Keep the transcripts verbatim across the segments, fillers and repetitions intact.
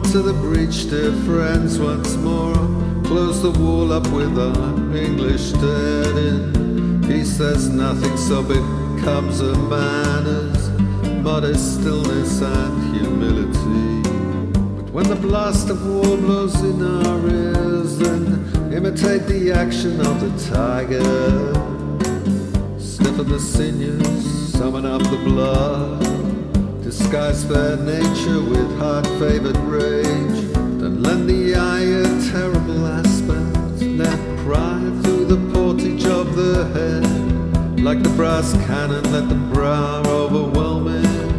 to the breach, dear friends, once more. Close the wall up with our English dead in. Peace, there's nothing so becomes a manners, modest stillness and humility. But when the blast of war blows in our ears, then imitate the action of the tiger. Stiffen the sinews, summon up the blood, disguise fair nature with hard-favour'd rage, then lend the eye a terrible aspect, let pride through the portage of the head. Like the brass cannon, let the brow overwhelm it,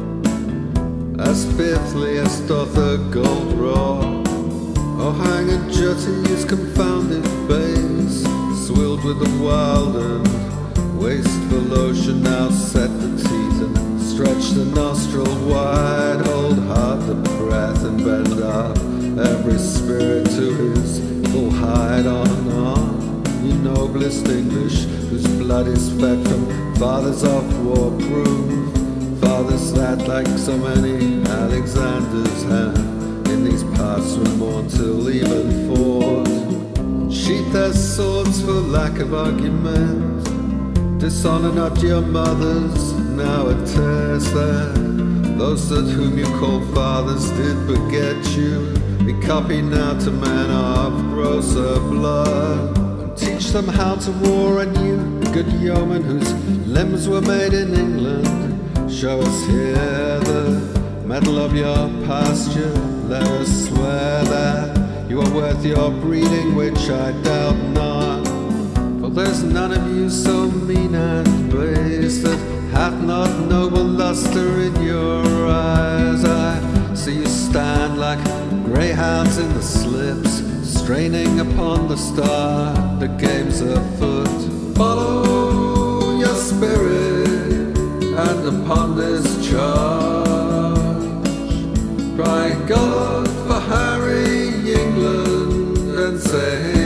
as fiercely as doth a gold rock. Oh, hang a jutty is confounded base, Swill'd with the wild and wasteful ocean. Now set the teeth and stretch the nostril wide, hold hard the breath and bend up every spirit to his full height. On and on, you noblest English, whose blood is fed from fathers of war-proof, fathers that, like so many Alexanders, have in these parts from morn till even fought, sheath their swords for lack of argument. Dishonour not your mothers, now it tears there. Those that whom you call fathers did beget you, be copied now to men of grosser blood. And teach them how to war, and you, good yeomen, whose limbs were made in England, show us here the metal of your pasture. Let us swear that you are worth your breeding, which I doubt not. For there's none of you so mean and base that hath not noble lustre in your eyes. I see you stand like greyhounds in the slips, straining upon the star, the game's afoot. Follow your spirit, and upon this charge, cry God for Harry England, and say